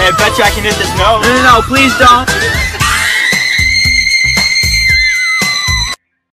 Hey, I bet you I can hit this note. No, please don't.